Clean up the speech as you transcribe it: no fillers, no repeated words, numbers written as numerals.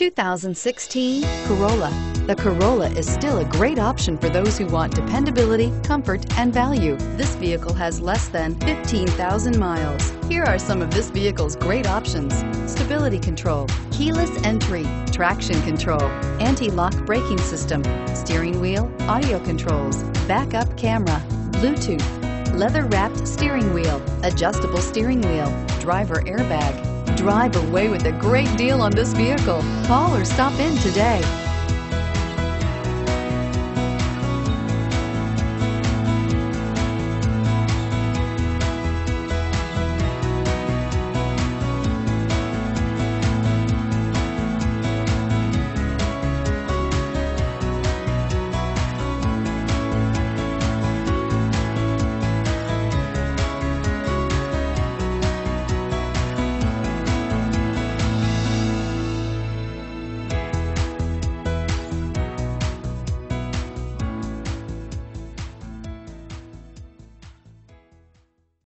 2016 Corolla. The Corolla is still a great option for those who want dependability, comfort, and value. This vehicle has less than 15,000 miles. Here are some of this vehicle's great options: stability control, keyless entry, traction control, anti-lock braking system, steering wheel audio controls, backup camera, Bluetooth, leather-wrapped steering wheel, adjustable steering wheel, driver airbag. Drive away with a great deal on this vehicle. Call or stop in today.